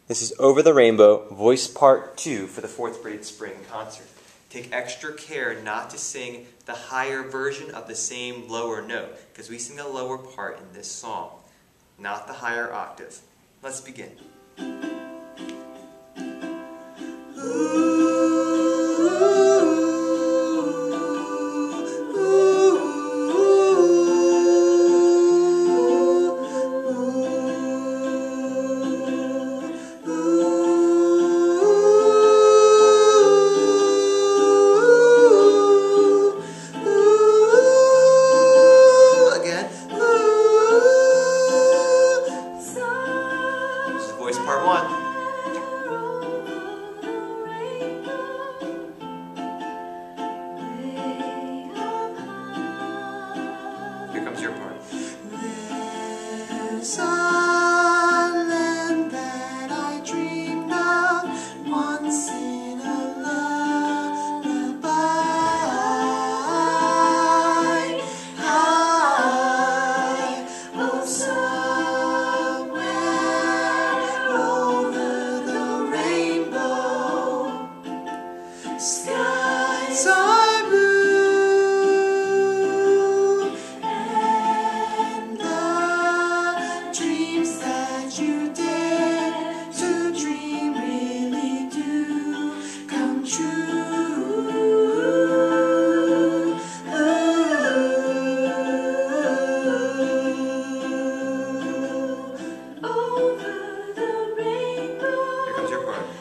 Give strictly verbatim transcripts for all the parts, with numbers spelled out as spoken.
This is Over the Rainbow, voice part two for the fourth grade spring concert. Take extra care not to sing the higher version of the same lower note, because we sing a lower part in this song, not the higher octave. Let's begin. Part one. Here comes your part. There's a land that I dreamed of once in a lullaby, high, oh, somewhere skies are blue, and the dreams that you dare to dream really do come true. Over the rainbow. Here comes your part.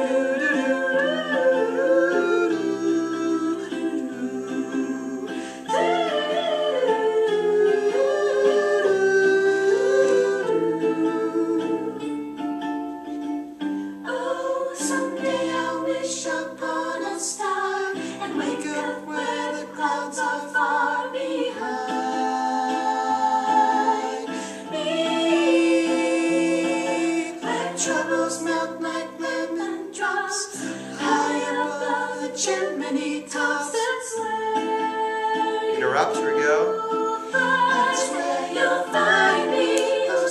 Troubles melt like lemon drops high above the chimney tops. That's where interrupt, here we go. That's where you'll find me, oh,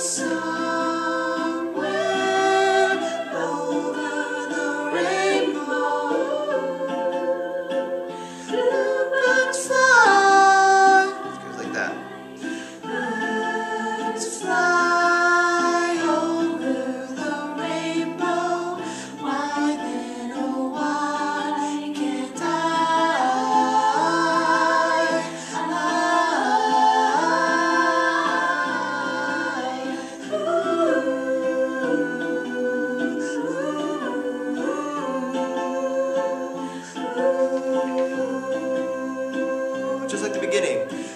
somewhere over the rainbow. Bluebirds fly. It goes like that. Birds fly. Just like the beginning.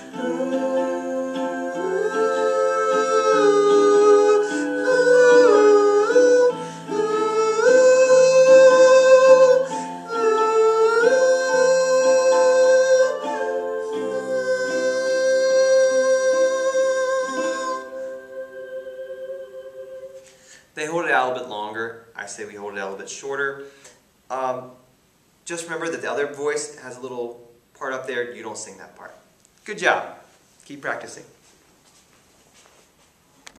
They hold it out a little bit longer. I say we hold it out a little bit shorter. Um, just remember that the other voice has a little part up there. You don't sing that part. Good job. Keep practicing.